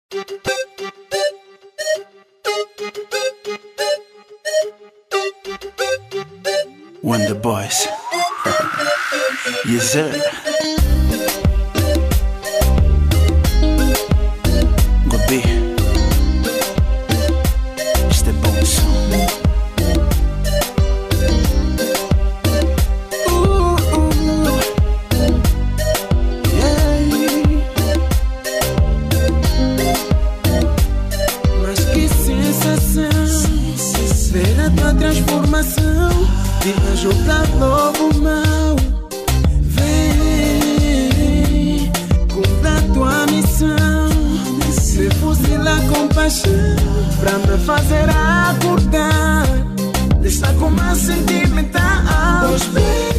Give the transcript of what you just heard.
Wonder Boys. Yes, sir. Gobi. Isto é bom som. Yeah. Mas que sensação ver a tua transformação. Viva jogar logo mal. Vem, cumpra a tua missão. Se fuzila com paixão pra me fazer acordar desta coma sentimental. Pois bem,